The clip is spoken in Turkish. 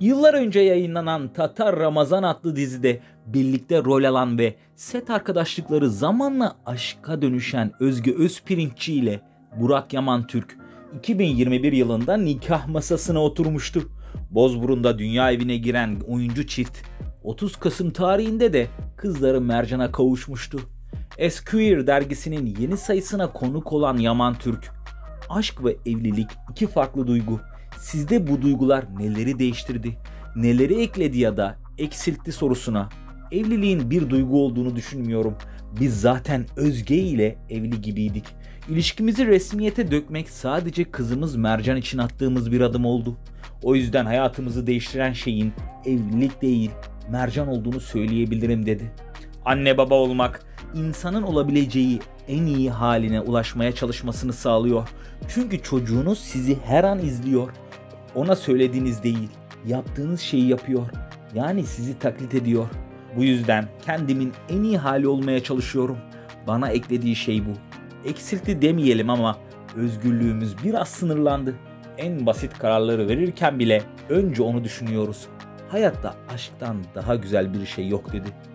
Yıllar önce yayınlanan Tatar Ramazan adlı dizide birlikte rol alan ve set arkadaşlıkları zamanla aşka dönüşen Özge Özpirinççi ile Burak Yaman Türk 2021 yılında nikah masasına oturmuştu. Bozburun'da dünya evine giren oyuncu çift 30 Kasım tarihinde de kızları Mercan'a kavuşmuştu. Esquire dergisinin yeni sayısına konuk olan Yaman Türk, aşk ve evlilik iki farklı duygu. Sizde bu duygular neleri değiştirdi, neleri ekledi ya da eksiltti sorusuna evliliğin bir duygu olduğunu düşünmüyorum. Biz zaten Özge ile evli gibiydik. İlişkimizi resmiyete dökmek sadece kızımız Mercan için attığımız bir adım oldu. O yüzden hayatımızı değiştiren şeyin evlilik değil, Mercan olduğunu söyleyebilirim dedi. Anne baba olmak, insanın olabileceği en iyi haline ulaşmaya çalışmasını sağlıyor. Çünkü çocuğunuz sizi her an izliyor. Ona söylediğiniz değil, yaptığınız şeyi yapıyor. Yani sizi taklit ediyor. Bu yüzden kendimin en iyi hali olmaya çalışıyorum. Bana eklediği şey bu. Eksiltti demeyelim ama özgürlüğümüz biraz sınırlandı. En basit kararları verirken bile önce onu düşünüyoruz. Hayatta aşktan daha güzel bir şey yok dedi.